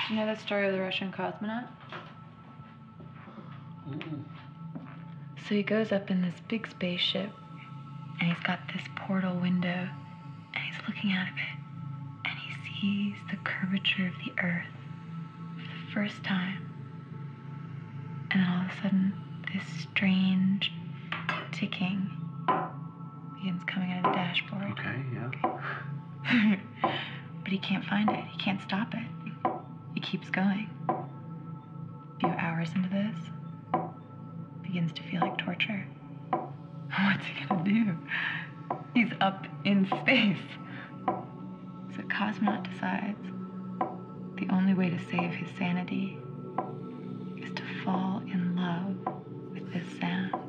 Do you know the story of the Russian cosmonaut? So he goes up in this big spaceship, and he's got this portal window, and he's looking out of it, and he sees the curvature of the Earth for the first time. And then all of a sudden, this strange ticking begins coming out of the dashboard. Okay, yeah. But he can't find it. He can't stop it. He keeps going. A few hours into this, begins to feel like torture. What's he gonna do? He's up in space. So Cosmonaut decides the only way to save his sanity is to fall in love with this sound.